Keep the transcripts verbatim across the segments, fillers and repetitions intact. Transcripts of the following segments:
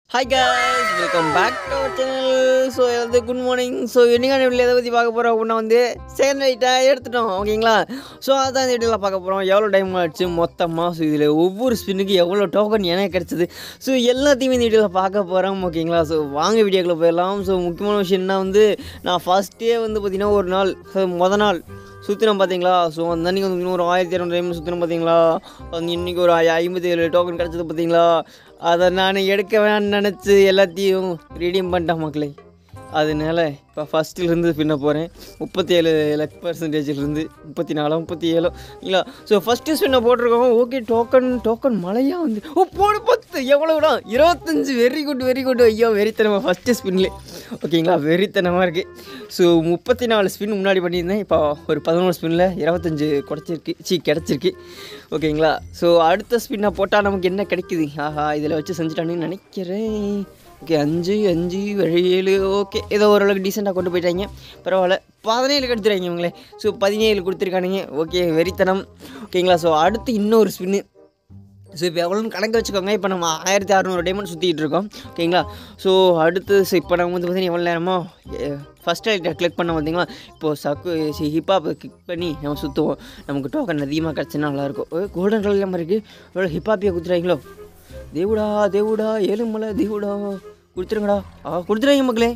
Hi guys, welcome back to our channel. So, good morning. So, இன்னைக்கான வீடியோல எதை பத்தி பார்க்க போறோம் அப்படினா வந்து செகண்ட் ரைட்டா எடுத்துட்டோம். ஓகேங்களா? சோ அதான் இந்த வீடியோல பார்க்க போறோம். எவ்வளவு டைம் ஆச்சு மொத்தமா சோ இதுல ஒவ்வொரு ஸ்பின்னுக்கு எவ்வளவு டோக்கன் எனக்கு கிடைச்சது. சோ எல்லாத்தையும் இந்த வீடியோல பார்க்க போறோம். ஓகேங்களா? சோ வாங்க வீடியோக்குள்ள போயிடலாம். சோ முக்கியமான விஷயம் என்ன வந்து நான் ஃபர்ஸ்ட் டே வந்து பாத்தீங்கன்னா ஒரு நாள் முத நாள் சுற்றினோம் பார்த்தீங்களா. ஸோ அந்த அன்றைக்கி வந்து ஒரு ஆயிரத்தி இரநூறு டைம் சுற்றினோம் பார்த்தீங்களா. அந்த இன்றைக்கி ஒரு ஐம்பத்தி ஏழு டோக்கன் கிடச்சது பார்த்தீங்களா. அதை நான் எடுக்க வேணான்னு நினச்சி எல்லாத்தையும் ரீடீம் பண்ணிட்டேன் மக்களே. அதனால இப்போ ஃபஸ்ட்டிலேருந்து பின்ன போகிறேன். முப்பத்தி ஏழு லக் பர்சன்டேஜிலேருந்து முப்பத்தி நாலு முப்பத்தி ஏழு இல்லைங்களா. ஸோ ஃபஸ்ட்டு ஸ்பின்னை போட்டிருக்கோம். ஓகே டோக்கன் டோக்கன் மழையாக வந்து ஓ போடு பத்து எவ்வளோடா இருபத்தஞ்சி வெரி குட் வெரி குட் ஐயோ வெறித்தனமாக ஃபஸ்ட்டு ஸ்பின்லே. ஓகேங்களா வெறித்தனமாக இருக்குது. ஸோ முப்பத்தி நாலு ஸ்பின் முன்னாடி பண்ணியிருந்தேன். இப்போ ஒரு பதினோரு ஸ்பின்னில் இருபத்தஞ்சி குறைச்சிருக்கு சி கிடச்சிருக்கு. ஓகேங்களா. ஸோ அடுத்த ஸ்பின்னை போட்டால் நமக்கு என்ன கிடைக்குது. ஆஹா இதில் வச்சு செஞ்சுட்டானு நினைக்கிறேன். ஓகே அஞ்சு அஞ்சு ஏழு ஓகே ஏதோ ஓரளவுக்கு டீசெண்டாக கொண்டு போயிட்டாங்க. பரவாயில்ல பதினேழு எடுத்துறாங்க இவங்களே. ஸோ பதினேழு கொடுத்துருக்கானுங்க. ஓகே வெறித்தனம். ஓகேங்களா. ஸோ அடுத்து இன்னொரு ஸ்பின்னு. ஸோ இப்போ எவ்வளோன்னு கணக்கு வச்சுக்கோங்க. இப்போ நம்ம ஆயிரத்தி அறநூறு டைமண்ட் சுற்றிட்டு இருக்கோம். ஓகேங்களா. ஸோ அடுத்து ஸோ இப்போ நம்ம வந்து பார்த்தீங்கன்னா எவ்வளோ நேரமோ ஃபஸ்ட் லைட்டை கிளிக் பண்ண பார்த்தீங்களா. இப்போது சக்கு ஹிப்பாப்பை கிளிக் பண்ணி நம்ம சுற்றுவோம். நமக்கு டோக்கன் அதிகமாக கிடச்சின்னா நல்லாயிருக்கும். கோல்டன் கலர் இல்லாமல் இருக்குது. எவ்வளோ ஹிப்பாப்பியை கொடுத்துறாங்களோ. தேவுடா தேவுடா ஏழுமலை தேவுடா கொடுத்துருங்கடா. ஆ கொடுத்துருங்க மக்களே.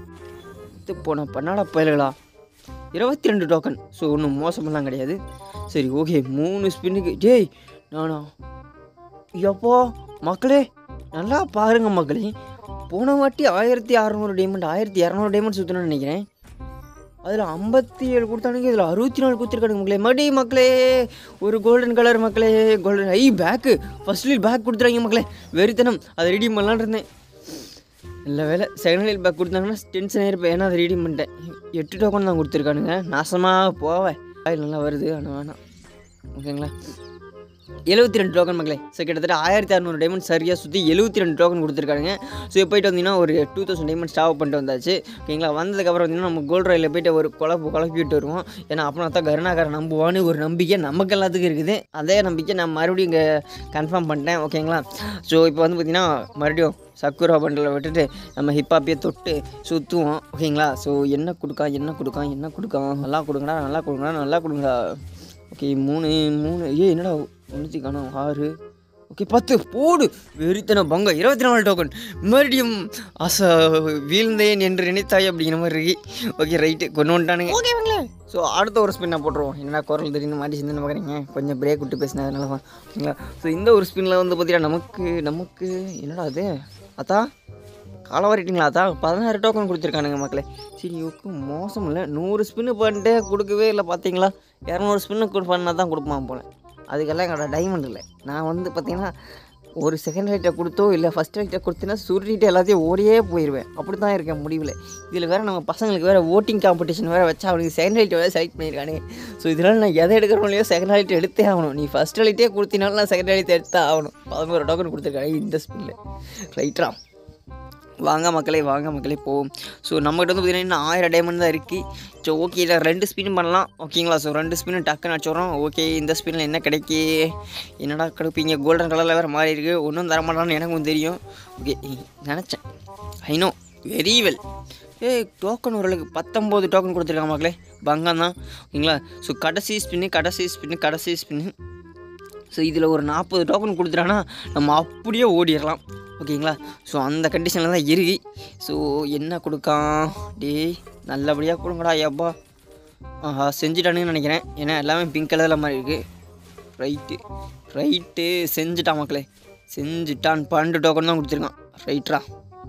இது போனால் பண்ணாடா பயல்களா. இருபத்தி ரெண்டு டோக்கன். ஸோ ஒன்றும் மோசமெல்லாம் கிடையாது. சரி ஓகே மூணு ஸ்பின்னுக்கு டேய் நானா எப்போ மக்களே நல்லா பாருங்க மக்களே. போன வாட்டி ஆயிரத்தி அறநூறு டைமண்ட் ஆயிரத்தி இரநூறு டைமண்ட் சுற்றணும்னு நினைக்கிறேன். அதில் ஐம்பத்தி ஏழு கொடுத்தானுங்க. இதில் அறுபத்தி நாலு கொடுத்துருக்கானுங்க மக்களே. மறுபடி மக்களே ஒரு கோல்டன் கலர் மக்களே. கோல்டன் ஐ பேக்கு ஃபர்ஸ்ட்லி பேக் கொடுத்துறாங்க மக்களே. வெறித்தனம். அதை ரீடீம் பண்ணலான்னு இருந்தேன். இல்லை வேலை செகண்ட் லைட் பேக் கொடுத்தாங்கன்னா டென்ஷன் ஆகிருப்பேன். ஏன்னா அதை ரீடீம் பண்ணிட்டேன். எட்டு டோக்கன் தான் கொடுத்துருக்கானுங்க. நாசமாக போவேன். ஆயில் நல்லா வருது ஆனால் வேணாம். ஓகேங்களா. எழுபத்தி ரெண்டு டோக்கன் மக்களே. ஸோ கிட்டத்தட்ட ஆயிரத்தி அறநூறு டைமண்ட் சரியாக சுற்றி எழுபத்தி ரெண்டு டோக்கன் கொடுத்துருக்காங்க. ஸோ போயிட்டு வந்தீங்கன்னா ஒரு டூ தௌசண்ட் டைமண்ட் ஸ்டாப் பண்ணிட்டு வந்தாச்சு. ஓகேங்களா. வந்ததுக்கப்புறம் வந்தீங்கன்னா நம்ம கோல்ட் ராயில் போய்ட்டு ஒரு குழப்பு குழப்பிட்டு வருவோம். ஏன்னா அப்படின்னா தான் கருணாகரை நம்புவான்னு ஒரு நம்பிக்கை நமக்கு எல்லாத்துக்கும் இருக்குது. அதே நம்பிக்கை நான் மறுபடியும் இங்கே கன்ஃபார்ம் பண்ணிட்டேன். ஓகேங்களா. ஸோ இப்போ வந்து பார்த்திங்கன்னா மறுபடியும் சக்குரா பண்டில் விட்டுட்டு நம்ம ஹிப்பாப்பியை தொட்டு சுற்றுவோம். ஓகேங்களா. ஸோ என்ன கொடுக்கா என்ன கொடுக்கா என்ன கொடுக்கா நல்லா கொடுங்கடா நல்லா கொடுங்கடா நல்லா கொடுங்கடா. ஓகே மூணு மூணு ஏ என்னடா ஒன்றுத்தி காணும் ஆறு ஓகே பத்து போடு வெறித்தன பங்க இருபத்தி நாலு டோக்கன். மறுபடியும் ஆசை வீழ்ந்தேன் என்று நினைத்தாய் அப்படிங்கிற மாதிரி இருக்கு. ஓகே ரைட்டு கொண்டு வந்துட்டானுங்க. ஓகேங்களே. ஸோ அடுத்த ஒரு ஸ்பின்னை போட்டுருவோம். என்ன குரல் திடீர்னு மாட்டி சிந்தனை பார்க்குறீங்க. கொஞ்சம் பிரேக் விட்டு பேசினதுனால தான். ஓகேங்களா. ஸோ இந்த ஒரு ஸ்பின்னில் வந்து பார்த்தீங்கன்னா நமக்கு நமக்கு என்னடா அது அத்தா காலவாரிட்டிங்களா. அதான் பதினாறு டோக்கன் கொடுத்துருக்கானுங்க மக்களே. சரி ஓகே மோசம் இல்லை. நூறு ஸ்பின்னு பண்ணிட்டு கொடுக்கவே இல்லை பார்த்தீங்களா. இரநூறு ஸ்பின்னு கொடு பண்ணால் தான் கொடுப்பான் போல். அதுக்கெல்லாம் எங்களோட டைமண்ட் இல்லை. நான் வந்து பார்த்திங்கன்னா ஒரு செகண்ட் ரைட்டை கொடுத்தோ இல்லை ஃபஸ்ட் ரைட்டை கொடுத்தீங்கன்னா சுருட்டிட்டு எல்லாத்தையும் ஓடியே போயிடுவேன். அப்படி தான் இருக்கேன் முடிவில். இதில் வேறு நம்ம பசங்களுக்கு வேறு ஓட்டிங் காம்படிஷன் வேறு வச்சா அவனுக்கு செகண்ட் ரைட்டை வேறு செலக்ட் பண்ணியிருக்கானே. ஸோ இதனால் நான் எதை எடுக்கிறோம் இல்லையோ செகண்ட் ரைட்டை எடுத்தே ஆகணும். நீ ஃபஸ்ட் ரைட்டே கொடுத்தினாலும் நான் செகண்ட் ரைட்டை எடுத்தே ஆகணும். பதினோரு டோக்கன் கொடுத்துருக்காங்க இந்த ஸ்பின்னில். ரைட்டா வாங்க மக்களே வாங்க மக்களே போவோம். ஸோ நம்மகிட்ட வந்து பார்த்திங்கன்னா இன்னும் ஆயிரம் டைமண்ட் தான் இருக்குது. ஸோ ஓகே இதில் ரெண்டு ஸ்பின் பண்ணலாம். ஓகேங்களா. ஸோ ரெண்டு ஸ்பின்னு டக்குன்னு அடிச்சோறோம். ஓகே இந்த ஸ்பின்னில் என்ன கிடைக்கி என்னடா கிடைப்பீங்க. கோல்டன் கலரில் வேறு மாறி இருக்குது. ஒன்றும் தரமாட்டான்னு எனக்கும் தெரியும். ஓகே நினச்சேன் I know very well. A token ஓரளவுக்கு பத்தொம்போது டோக்கன் கொடுத்துருக்காங்க மக்களே. பங்கம் தான். ஓகேங்களா. ஸோ கடைசி ஸ்பின்னு கடைசி ஸ்பின்னு கடைசி ஸ்பின்னு. ஸோ இதில் ஒரு நாற்பது டோக்கன் கொடுத்துட்டான்னா நம்ம அப்படியே ஓடிடலாம். ஓகேங்களா. ஸோ அந்த கண்டிஷனில் தான் இருக்கு. ஸோ என்ன கொடுக்கான் டே நல்லபடியாக கொடுங்கடா ஐயாப்பா. ஆஹா செஞ்சுட்டானுன்னு நினைக்கிறேன். ஏன்னா எல்லாமே பிங்க் கலரில் மாதிரி இருக்குது. ரைட்டு ரைட்டு செஞ்சுட்டான் மக்களே செஞ்சுட்டான். பன்னெண்டு டோக்கன் தான் கொடுத்துருக்கான். ரைட்ரா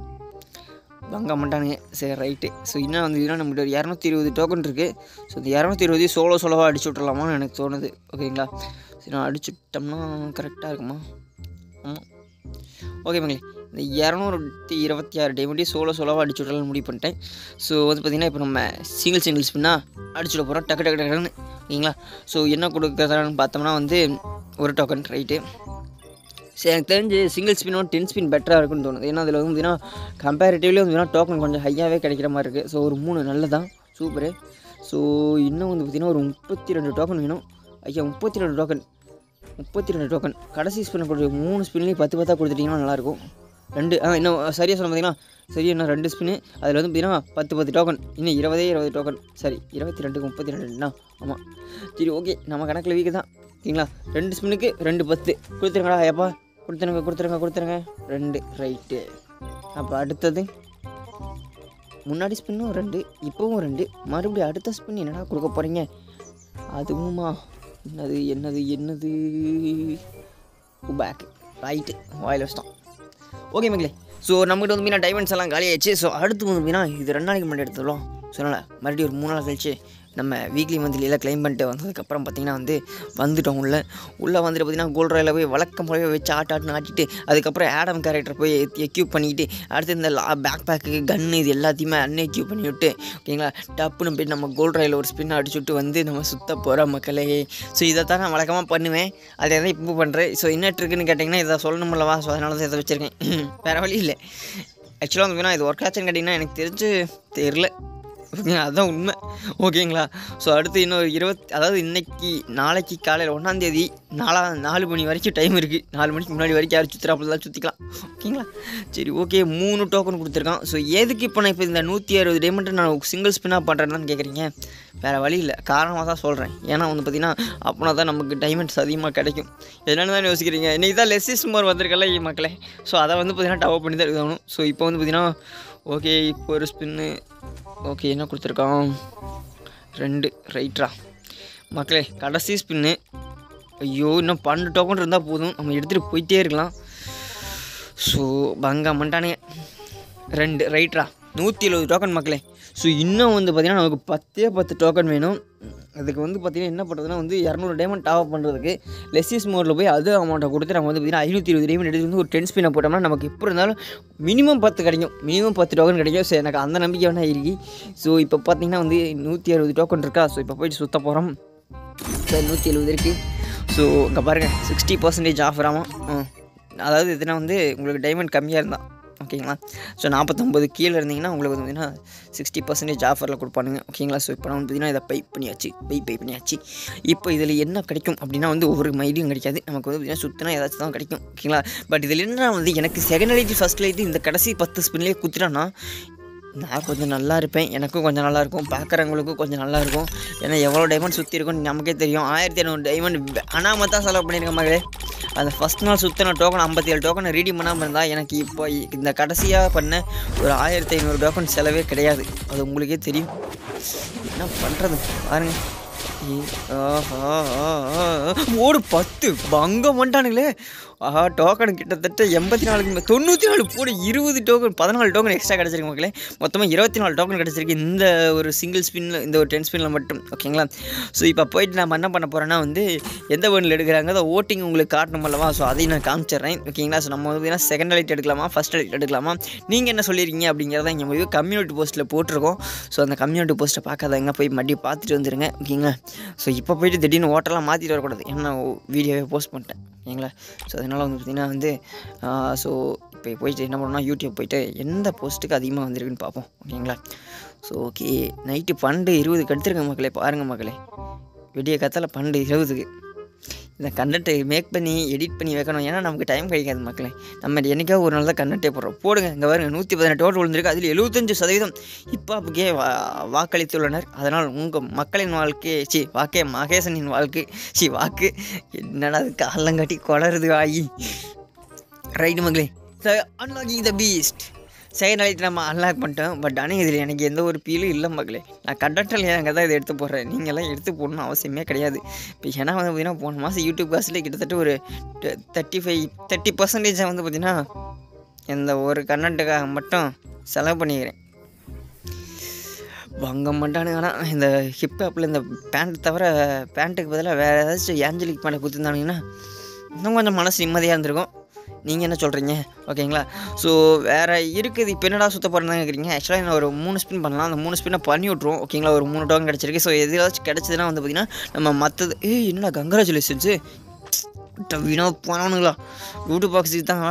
பங்க மாட்டானுங்க. சரி ரைட்டு. ஸோ இன்னும் வந்து இன்னும் நம்மகிட்ட ஒரு இரநூத்தி இருபது டோக்கன் இருக்குது. ஸோ இந்த இரநூத்தி இருபது சோலோ சோலோவாக அடிச்சு விட்றலாமான்னு எனக்கு தோணுது. ஓகேங்களா. சரி நான் அடிச்சு விட்டோம்னா கரெக்டாக இருக்குமா. ஆமாம் ஓகே மக்களே. இந்த இரநூத்தி இருபத்தி ஆறு டைமண்டையும் சோலோ சோலோவாக அடிச்சு விட்றலாம்னு முடிவு பண்ணிட்டேன். ஸோ வந்து பார்த்திங்கன்னா இப்போ நம்ம சிங்கிள் சிங்கிள் ஸ்பின்னாக அடிச்சுட போகிறோம் டக்கு டக்கு டக்குன்னு. ஓகேங்களா. ஸோ என்ன கொடுக்குறதான்னு பார்த்தோம்னா வந்து ஒரு டோக்கன் ரைட்டு. சரி எனக்கு தெரிஞ்சு சிங்கிள் ஸ்பின்னோட டென் ஸ்பின் பெட்டராக இருக்குன்னு தோணுது. ஏன்னா அதில் வந்து பார்த்திங்கன்னா கம்பேரிட்டிவ்லி வந்து பார்த்திங்கன்னா டோக்கன் கொஞ்சம் ஹையாகவே கிடைக்கிற மாதிரி இருக்குது. ஸோ ஒரு மூணு நல்லதான் சூப்பரு. ஸோ இன்னும் வந்து பார்த்திங்கன்னா ஒரு முப்பத்தி ரெண்டு டோக்கன் வேணும். ஐயா முப்பத்தி ரெண்டு டோக்கன் முப்பத்தி ரெண்டு டோக்கன் கடைசி ஸ்பின் கொடுத்து மூணு ஸ்பின்லேயும் பத்து பத்தாக கொடுத்துட்டிங்கன்னா நல்லாயிருக்கும். ரெண்டு ஆ இன்னும் சரியாக சொல்ல பார்த்தீங்கன்னா சரி இன்னும் ரெண்டு ஸ்பின்னு அதில் வந்து பார்த்தீங்கன்னா பத்து பத்து டோக்கன் இன்னும் இருபதே இருபது டோக்கன் சரி இருபத்தி ரெண்டுக்கு முப்பத்தி ரெண்டுண்ணா ஆமாம் சரி ஓகே நம்ம கணக்கில் வீக்கு தான் ஓகேங்களா ரெண்டு ஸ்பின்னுக்கு ரெண்டு பத்து கொடுத்துருங்கடா எப்பா கொடுத்துருங்க கொடுத்துருங்க கொடுத்துருங்க ரெண்டு ரைட்டு அப்போ அடுத்தது முன்னாடி ஸ்பின்னும் ரெண்டு இப்போவும் ரெண்டு மறுபடியும் அடுத்த ஸ்பின் என்னடா கொடுக்க போகிறீங்க அதுவுமா என்னது என்னது என்னது பேக் ரைட்டு வாயில் வச்சிட்டோம் ஓகே மக்களே ஸோ நம்மகிட்ட வந்து மீனா டைமண்ட்ஸ் எல்லாம் காலி ஆயிடுச்சு ஸோ அடுத்து வந்து மீனா இது ரெண்டு நாளைக்கு முன்னாடி எடுத்துடலாம் சொன்னால மறுபடியும் ஒரு மூணு நாள் கழிச்சு நம்ம வீக்லி மந்த்லியில் க்ளைம் பண்ணிட்டு வந்ததுக்கப்புறம் பார்த்திங்கன்னா வந்து வந்துவிட்டோம் உள்ளே உள்ளே வந்துட்டு பார்த்திங்கன்னா கோல்ட் ராயில் போய் வழக்கம் போலவே வச்சு ஆட்ட ஆட்டுன்னு ஆட்டிட்டு அதுக்கப்புறம் ஆடம் கேரக்டர் போய் எக்யூப் பண்ணிக்கிட்டு அடுத்து இந்த லா பேக் பேக்கு கன்று இது எல்லாத்தையுமே அன்எக்யூப் பண்ணி விட்டு ஓகேங்களா டப்புன்னு போய் நம்ம கோல்ட் ராயில் ஒரு ஸ்பின் அடிச்சுட்டு வந்து நம்ம சுற்ற போகிறோம் மக்களே ஸோ இதை தான் நான் வழக்கமாக பண்ணுவேன் அதை தான் இப்போ பண்ணுறேன் ஸோ என்ன ட்ரிக்குன்னு கேட்டிங்கன்னா இதை சொல்லணுமில்லவா ஸோ அதனால தான் இதை வச்சுருக்கேன் வேறு வழி இல்லை ஆக்சுவலாக வந்து இது ஒர்க் ஆச்சுன்னு கேட்டிங்கன்னா எனக்கு தெரிஞ்சு தெரில ஓகேங்களா அதுதான் உண்மை ஓகேங்களா ஸோ அடுத்து இன்னொரு இருபத்தி அதாவது இன்றைக்கி நாளைக்கு காலையில் ஒன்றாந்தேதி நாலா நாலு மணி வரைக்கும் டைம் இருக்குது நாலு மணிக்கு முன்னாடி வரைக்கும் யார் சுற்றுறாப்புல தான் சுற்றிக்கலாம் ஓகேங்களா சரி ஓகே மூணு டோக்கன் கொடுத்துருக்கான் ஸோ எதுக்கு இப்போ நான் இப்போ இந்த நூற்றி அறுபது டைமண்ட் நான் சிங்கிள் ஸ்பின்னாக பண்ணுறேன்னு கேட்குறீங்க வேறு வழி இல்லை காரணமாக தான் சொல்கிறேன் ஏன்னா வந்து பார்த்திங்கன்னா அப்போனா தான் நமக்கு டைமண்ட்ஸ் அதிகமாக கிடைக்கும் என்னென்னு தான் யோசிக்கிறீங்க இன்றைக்கி தான் லெஸ்ஸி சுமார் வந்திருக்கல மக்களே ஸோ அதை வந்து பார்த்திங்கன்னா டவ் பண்ணி தான் இருக்கணும் ஸோ இப்போ வந்து பார்த்திங்கன்னா ஓகே இப்போ ஒரு ஸ்பின்னு ஓகே என்ன கொடுத்துருக்கான் ரெண்டு ரைட்ரா மக்களே கடைசி ஸ்பின்னு ஐயோ இன்னும் பன்னெண்டு டோக்கன் இருந்தால் போதும் நம்ம எடுத்துகிட்டு போயிட்டே இருக்கலாம் ஸோ பங்கா மண்டானுங்க ரெண்டு ரைட்ரா நூற்றி எழுபது டோக்கன் மக்களே ஸோ இன்னும் வந்து பார்த்திங்கன்னா நமக்கு பத்தே பத்து டோக்கன் வேணும் அதுக்கு வந்து பார்த்திங்கன்னா என்ன பண்ணுறதுனா வந்து இரநூறு டைமண்ட் டாப் பண்ணுறதுக்கு லெஸ்ஸிஸ் மோடில் போய் அது அமௌண்ட்டை கொடுத்து நம்ம வந்து பார்த்திங்கன்னா ஐநூற்றி இருபது டைமண்ட் எடுத்து வந்து ஒரு டென் ஸ்பின்னை போட்டோம்னா நமக்கு இப்போ இருந்தாலும் மினிமம் பத்து கிடைக்கும் மினிமம் பத்து டோக்கன் கிடைக்கும் ஸோ எனக்கு அந்த நம்பிக்கை வேணா இருக்கு ஸோ இப்போ பார்த்திங்கன்னா வந்து நூற்றி அறுபது டோக்கன் இருக்கா ஸோ இப்போ போயிட்டு சுற்ற போகிறோம் சார் நூற்றி எழுபது இருக்குது ஸோ இங்கே பாருங்கள் சிக்ஸ்டி பர்சன்டேஜ் ஆஃபர் ஆமாம் அதாவது இதுனா வந்து உங்களுக்கு டைமண்ட் கம்மியாக இருந்தால் ஓகேங்களா ஸோ நாற்பத்தொம்பது கீழே இருந்தீங்கன்னா உங்களுக்கு வந்து பார்த்திங்கன்னா சிக்ஸ்டி பர்சன்டேஜ் ஆஃபரில் கொடுப்பானுங்க ஓகேங்களா ஸோ இப்போ நான் வந்து பார்த்திங்கன்னா இதை பை பண்ணியாச்சு பை பை பண்ணியாச்சு இப்போ இதில் என்ன கிடைக்கும் அப்படின்னா வந்து ஒவ்வொரு மைடியும் கிடைக்காது நமக்கு வந்து பார்த்திங்கன்னா சுற்றினா ஏதாச்சும் தான் கிடைக்கும் ஓகேங்களா பட் இதில் என்ன வந்து எனக்கு செகண்ட் லைட்டு ஃபஸ்ட் லைட்டு இந்த கடைசி பத்து ஸ்பின்லேயே குத்துட்டான்னா நான் கொஞ்சம் நல்லா இருப்பேன் எனக்கும் கொஞ்சம் நல்லாயிருக்கும் பார்க்குறவங்களுக்கும் கொஞ்சம் நல்லாயிருக்கும் ஏன்னா எவ்வளோ டைமண்ட் சுற்றி இருக்கும்னு நமக்கே தெரியும் ஆயிரத்தி இரநூறு டைமண்ட் அனாம தான் செலவு பண்ணியிருக்கேன் மகளே அந்த ஃபஸ்ட் நாள் சுற்றின டோக்கன் ஐம்பத்தி ஏழு டோக்கனை ரீடீம் பண்ணாமல் இருந்தால் எனக்கு இப்போ இந்த கடைசியாக பண்ண ஒரு ஆயிரத்தி ஐநூறு டோக்கன் செலவே கிடையாது அது உங்களுக்கே தெரியும் என்ன பண்ணுறது பாருங்கள் ஓடு பத்து பங்கம் வந்துட்டானுங்களே ஆஹா டோக்கன் கிட்டத்தட்ட எண்பத்தி நாலுக்கு தொண்ணூற்றி நாலு போடு இருபது டோக்கன் பதினாலு டோக்கன் எக்ஸ்ட்ரா கிடச்சிருக்கு மக்களே மொத்தமாக இருபத்தி நாலு டோக்கன் கிடச்சிருக்கு இந்த ஒரு சிங்கிள் ஸ்பின்னில் இந்த ஒரு டென் ஸ்பின்னில் மட்டும் ஓகேங்களா ஸோ இப்போ போயிட்டு நம்ம என்ன பண்ண போகிறோன்னா வந்து எந்த வேர்டில் எடுக்கிறாங்க அதை ஓட்டிங் உங்களுக்கு காட்டணும் அல்லவா ஸோ அதையும் நான் காமிச்சிட்றேன் ஓகேங்களா ஸோ நம்ம வந்து செகண்ட் லைட் எடுக்கலாமா ஃபஸ்ட் லைட் எடுக்கலாமா நீங்கள் என்ன சொல்லியிருக்கீங்க அப்படிங்கிறத இங்கே போய் கம்யூனிட்டி போஸ்ட்டில் போட்டிருக்கோம் ஸோ அந்த கம்யூனிட்டி போஸ்ட்டை பார்க்காதவங்க போய் மறுபடியும் பார்த்துட்டு வந்துடுங்க ஓகேங்களா ஸோ இப்போ போய்ட்டு திடீர்னு ஓட்டெல்லாம் மாற்றிட்டு வரக்கூடாது ஏன்னா வீடியோவே போஸ்ட் பண்ணிட்டேன் ஓகேங்களா ஸோ அதனால் வந்து பார்த்திங்கன்னா வந்து ஸோ இப்போ போயிட்டு என்ன பண்ணோம்னா யூடியூப் போய்ட்டு எந்த போஸ்ட்டுக்கு அதிகமாக வந்திருக்குன்னு பார்ப்போம் ஓகேங்களா ஸோ ஓகே நைட்டு பன்னெண்டு இருபதுக்கு எடுத்துருங்க மக்களே பாருங்கள் மக்களே விடிய கத்தில் பன்னெண்டு இருபதுக்கு இந்த கண்டென்ட்டை மேக் பண்ணி எடிட் பண்ணி வைக்கணும் ஏன்னா நமக்கு டைம் கிடைக்காது மக்களே நம்ம என்றைக்காவது ஒரு நாள் தான் கண்டென்ட்டே போடுறோம் போடுங்க இங்கே பாருங்க நூற்றி பதினெட்டு ஓட்டு விழுந்திருக்கு அதில் எழுபத்தஞ்சு சதவீதம் இப்போ அப்போக்கே வா வாக்களித்துள்ளனர் அதனால் உங்கள் மக்களின் வாழ்க்கை சி வாக்கே மகேசனின் வாழ்க்கை சி வாக்கு என்னடா அது காலங்காட்டி கொளருது ஆகி ரைட்டு மக்களே அன்லாக்கிங் த பீஸ்ட் செகண்ட் நாளைக்கு நம்ம அன்லாக் பண்ணிட்டோம் பட் ஆனால் இதில் எனக்கு எந்த ஒரு ஃபீலும் இல்லை மக்களே நான் கண்டென்ட்டில் அங்கே தான் இதை எடுத்து போடுறேன் நீங்கள்லாம் எடுத்து போடணும் அவசியமே கிடையாது இப்போ ஏன்னா வந்து பார்த்திங்கன்னா போன மாதம் யூடியூப் காசில் கிட்டத்தட்ட ஒரு தேர்ட்டி ஃபைவ் தேர்ட்டி பர்சன்டேஜாக வந்து பார்த்திங்கன்னா இந்த ஒரு கண்டென்ட்டுக்காக மட்டும் செலவு பண்ணிக்கிறேன் பங்கம் பண்ணிட்டானுங்க ஆனால் இந்த ஹிப்ஹாப்பில் இந்த பேண்ட் தவிர பேண்ட்டுக்கு பதிலாக வேறு ஏதாச்சும் ஏஞ்சலிக் பேண்ட்டை கொடுத்துருந்தானுங்கன்னா இன்னும் கொஞ்சம் மனசு நிம்மதியாக இருந்திருக்கும் நீங்கள் என்ன சொல்கிறீங்க ஓகேங்களா ஸோ வேறு இருக்குது இப்போ என்னடா சுற்ற போகிறேன்னு கேட்குறீங்க ஆக்சுவலாக நான் ஒரு மூணு ஸ்பின் பண்ணலாம் அந்த மூணு ஸ்பின்னை பண்ணி விட்ருவோம் ஓகேங்களா ஒரு மூணு டோக்கன் கிடச்சிருக்கு ஸோ எதாச்சும் கிடச்சதுன்னா வந்து பார்த்திங்கன்னா நம்ம மற்றது ஏய் என்னடா கங்க்ராச்சுலேஷன்ஸு வீணாக போனவனுங்களா யூடியூப் பாக்ஸுக்கு தான்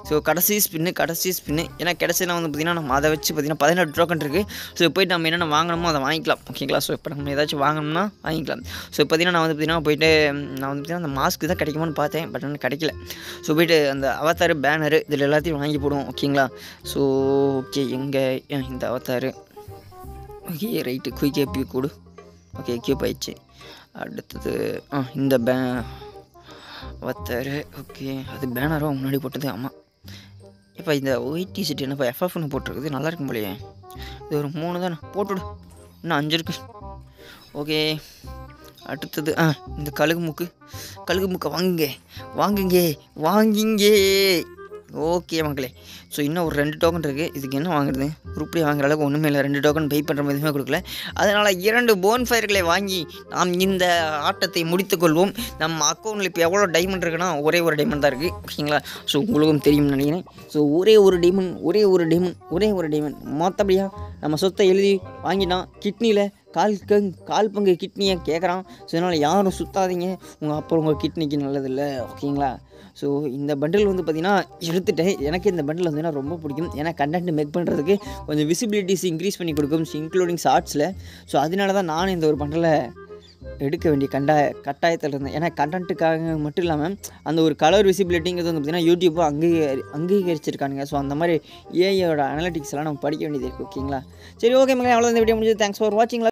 ஸோ கடைசி ஸ்பின்னு கடைசி ஸ்பின்னு ஏன்னா கிடச்சினா வந்து பார்த்திங்கன்னா நம்ம அதை வச்சு பார்த்திங்கன்னா பதினெட்டு டோக்கன் இருக்குது. ஸோ போய்ட்டு நம்ம என்னென்ன வாங்கணுமோ அதை வாங்கிக்கலாம். ஓகேங்களா? ஸோ இப்போ நம்ம ஏதாச்சும் வாங்கணும்னா வாங்கிக்கலாம். ஸோ பார்த்திங்கன்னா நான் வந்து பார்த்திங்கன்னா போய்ட்டு நான் வந்து பார்த்திங்கன்னா அந்த மாஸ்க்கு தான் கிடைக்குமான்னு பார்த்தேன். பட் எனக்கு கிடைக்கல. ஸோ போய்ட்டு அந்த அவதாரு பேனரு இதில் எல்லாத்தையும் வாங்கி போடுவோம். ஓகேங்களா? ஸோ ஓகே எங்கே இந்த அவதாரு ஓகே ரைட்டு குயிக் ஏபி கூடு. ஓகே கியூப் ஆயிடுச்சு. அடுத்தது ஆ இந்த பே அவத்தாரு ஓகே அது பேனரோ முன்னாடி போட்டது. ஆமாம் இப்போ இந்த ஒயிட் டிஷர்ட் என்னப்பா எஃப்எஃப்னு போட்டிருக்குது. நல்லா இருக்கும் போலையே. இது ஒரு மூணு தானே போட்டுவிடு. இன்னும் அஞ்சு இருக்கு. ஓகே அடுத்தது ஆ இந்த கழுகு மூக்கு கழுகு மூக்கை வாங்குங்க வாங்குங்க வாங்கிங்க. ஓகே மக்களே. ஸோ இன்னும் ஒரு ரெண்டு டோக்கன் இருக்குது. இதுக்கு என்ன வாங்குறது? குரூப்லேயே வாங்குற அளவுக்கு ஒன்றுமே இல்லை. ரெண்டு டோக்கன் பே பண்ணுற மாதிரி எதுவுமே கொடுக்கல. அதனால் இரண்டு போன் ஃபயர்களை வாங்கி நாம் இந்த ஆட்டத்தை முடித்துக்கொள்வோம். நம்ம அக்கௌண்ட்டில் இப்போ எவ்வளோ டைமண்ட் இருக்குன்னா ஒரே ஒரு டைமண்ட் தான் இருக்குது. ஓகேங்களா? ஸோ உங்களுக்கும் தெரியும்னு நினைக்கிறேன். ஸோ ஒரே ஒரு டைமண்ட் ஒரே ஒரு டைமண்ட் ஒரே ஒரு டைமண்ட் மொத்தப்படியாக நம்ம சொத்தை எழுதி வாங்கிட்டான். கிட்னியில் கால் கங் கால் பங்கு கிட்னியை கேட்குறான். ஸோ அதனால் யாரும் சுற்றாதீங்க. உங்கள் அப்புறம் உங்கள் கிட்னிக்கு நல்லதில்லை. ஓகேங்களா? ஸோ இந்த பண்டில் வந்து பார்த்திங்கன்னா எடுத்துட்டேன். எனக்கு இந்த பண்டில் வந்து ரொம்ப பிடிக்கும். ஏன்னா கண்டென்ட் மேக் பண்ணுறதுக்கு கொஞ்சம் விசிபிலிட்டிஸ் இன்க்ரீஸ் பண்ணி கொடுக்கும், இன்க்ளூடிங் ஷார்ட்ஸில். ஸோ அதனால தான் நானும் இந்த ஒரு பண்டிலை எடுக்க வேண்டிய கண்டா கட்டாயத்தில் இருந்தேன். ஏன்னா கண்டென்ட்டுக்காக மட்டும் இல்லாமல் அந்த ஒரு கலர் விசிபிலிட்டிங்கிறது வந்து பார்த்திங்கன்னா யூடியூப்பை அங்கீகரி அங்கீகரிச்சிருக்கானுங்க. ஸோ அந்த மாதிரி ஏஐயோட அனலிட்டிக்ஸ் எல்லாம் நம்ம படிக்க வேண்டியது இருக்குது. ஓகேங்களா? சரி ஓகே மக்களே, அவ்வளோ இந்த வீடியோ முடிஞ்சது. தேங்க்ஸ் ஃபார் வாட்சிங்.